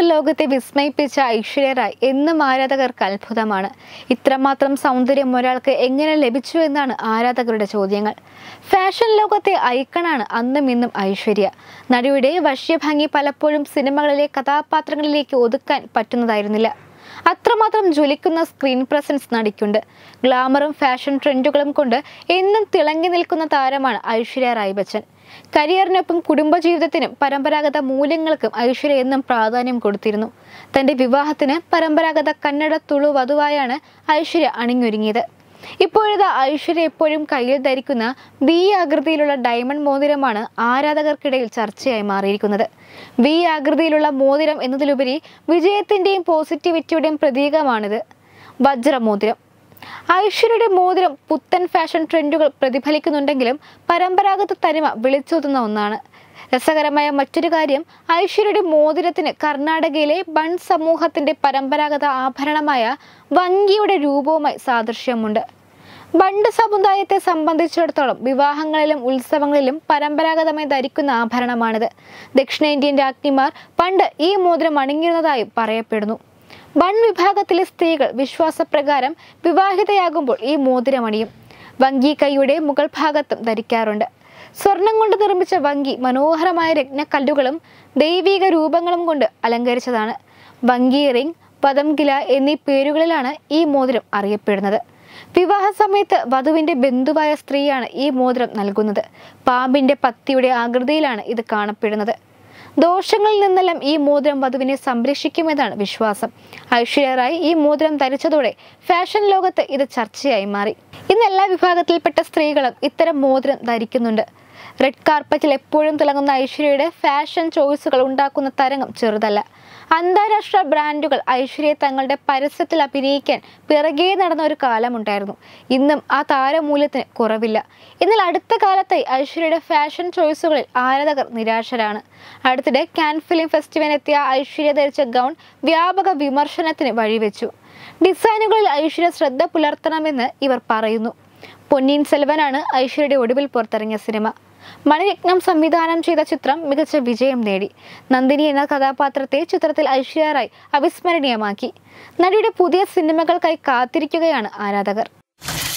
ലോകത്തെ വിസ്മയിപ്പിച്ച ഐശ്വര്യ റായ് എന്നും ആരാധകർക്ക് അത്ഭുതമാണ്. ഇത്രമാത്രം സൗന്ദര്യം ഒരാൾക്ക് എങ്ങനെ ലഭിച്ചു എന്നാണ് ആരാധകരുടെ ചോദ്യങ്ങൾ. ഫാഷൻ ലോകത്തെ ഐക്കണാണ് അന്നും ഇന്നും ഐശ്വര്യ. നടിയുടെ വശ്യഭംഗി പലപ്പോഴും സിനിമകളിലെ കഥാപാത്രങ്ങളിലേക്ക് ഒതുക്കാൻ പറ്റുന്നതായിരുന്നില്ല. അത്രമാത്രം ജ്വലിക്കുന്ന സ്ക്രീൻ പ്രസൻസ് നടിക്കുണ്ട്. ഗ്ലാമറും ഫാഷൻ ട്രെൻഡുകളും കൊണ്ട് എന്നും തിളങ്ങി നിൽക്കുന്ന താരമാണ് ഐശ്വര്യ റായ് ബച്ചൻ. കരിയറിനൊപ്പം കുടുംബജീവിതത്തിനും പരമ്പരാഗത മൂല്യങ്ങൾക്കും ഐശ്വര്യ എന്നും പ്രാധാന്യം കൊടുത്തിരുന്നു. തന്റെ വിവാഹത്തിന് പരമ്പരാഗത കന്നഡ തുളു വധുവായാണ് ഐശ്വര്യ അണിഞ്ഞൊരുങ്ങിയത്. ഇപ്പോഴത്തെ ഐശ്വര്യ എപ്പോഴും കയ്യിൽ ധരിക്കുന്ന വി ആകൃതിയിലുള്ള ഡയമണ്ട് മോതിരമാണ് ആരാധകർക്കിടയിൽ ചർച്ചയായി മാറിയിരിക്കുന്നത്. വി ആകൃതിയിലുള്ള മോതിരം എന്നതിലുപരി വിജയത്തിന്റെയും പോസിറ്റിവിറ്റിയുടെയും പ്രതീകമാണിത്. വജ്രമോതിരം. ഐശ്വര്യയുടെ മോതിരം പുത്തൻ ഫാഷൻ ട്രെൻഡുകൾ പ്രതിഫലിക്കുന്നുണ്ടെങ്കിലും പരമ്പരാഗത തനിമ വിളിച്ചോതുന്ന ഒന്നാണ്. രസകരമായ മറ്റൊരു കാര്യം, ഐശ്വര്യയുടെ മോതിരത്തിന് കർണാടകയിലെ ബൺ സമൂഹത്തിന്റെ പരമ്പരാഗത ആഭരണമായ വങ്കിയുടെ രൂപവുമായി സാദൃശ്യമുണ്ട്. ബണ്ട് സമുദായത്തെ സംബന്ധിച്ചിടത്തോളം വിവാഹങ്ങളിലും ഉത്സവങ്ങളിലും പരമ്പരാഗതമായി ധരിക്കുന്ന ആഭരണമാണിത്. ദക്ഷിണേന്ത്യൻ രാജ്ഞിമാർ പണ്ട് ഈ മോതിരം അണിഞ്ഞിരുന്നതായും പറയപ്പെടുന്നു. ബൺ വിഭാഗത്തിലെ സ്ത്രീകൾ വിശ്വാസപ്രകാരം വിവാഹിതയാകുമ്പോൾ ഈ മോതിരം അണിയും. വങ്കി കൈയുടെ മുകൾ ഭാഗത്തും ധരിക്കാറുണ്ട്. സ്വർണം കൊണ്ട് നിർമ്മിച്ച വങ്കി മനോഹരമായ രത്നക്കല്ലുകളും ദൈവിക രൂപങ്ങളും കൊണ്ട് അലങ്കരിച്ചതാണ്. വങ്കി റിംഗ്, പദംഗില എന്നീ പേരുകളിലാണ് ഈ മോതിരം അറിയപ്പെടുന്നത്. വിവാഹ സമയത്ത് വധുവിന്റെ ബന്ധുവായ സ്ത്രീയാണ് ഈ മോതിരം നൽകുന്നത്. പാമ്പിന്റെ പത്തിയുടെ ആകൃതിയിലാണ് ഇത് കാണപ്പെടുന്നത്. ദോഷങ്ങളിൽ നിന്നെല്ലാം ഈ മോതിരം വധുവിനെ സംരക്ഷിക്കുമെന്നാണ് വിശ്വാസം. ഐശ്വര്യ റായ് ഈ മോതിരം ധരിച്ചതോടെ ഫാഷൻ ലോകത്ത് ഇത് ചർച്ചയായി മാറി. ഇന്ന് എല്ലാ വിഭാഗത്തിൽപ്പെട്ട സ്ത്രീകളും ഇത്തരം മോതിരം ധരിക്കുന്നുണ്ട്. റെഡ് കാർപ്പറ്റിൽ എപ്പോഴും തിളങ്ങുന്ന ഐശ്വര്യയുടെ ഫാഷൻ ചോയ്സുകൾ ഉണ്ടാക്കുന്ന തരംഗം ചെറുതല്ല. അന്താരാഷ്ട്ര ബ്രാൻഡുകൾ ഐശ്വര്യയെ തങ്ങളുടെ പരസ്യത്തിൽ അഭിനയിക്കാൻ പിറകെ നടന്ന ഒരു കാലമുണ്ടായിരുന്നു. ഇന്നും ആ താരമൂല്യത്തിന് കുറവില്ല. എന്നാൽ അടുത്ത കാലത്തായി ഐശ്വര്യയുടെ ഫാഷൻ ചോയ്സുകളിൽ ആരാധകർ നിരാശരാണ്. അടുത്തിടെ കാൻ ഫിലിം ഫെസ്റ്റിവലിനെത്തിയ ഐശ്വര്യ ധരിച്ച ഗൗൺ വ്യാപക വിമർശനത്തിന് വഴിവെച്ചു. ഡിസൈനുകളിൽ ഐശ്വര്യ ശ്രദ്ധ പുലർത്തണമെന്ന് ഇവർ പറയുന്നു. പൊന്നിയിൻ സെൽവനാണ് ഐശ്വര്യയുടെ ഒടുവിൽ പുറത്തിറങ്ങിയ സിനിമ. മണിരത്നം സംവിധാനം ചെയ്ത ചിത്രം മികച്ച വിജയം നേടി. നന്ദിനി എന്ന കഥാപാത്രത്തെ ചിത്രത്തിൽ ഐശ്വര്യ റായ് അവിസ്മരണീയമാക്കി. നടിയുടെ പുതിയ സിനിമകൾക്കായി കാത്തിരിക്കുകയാണ് ആരാധകർ.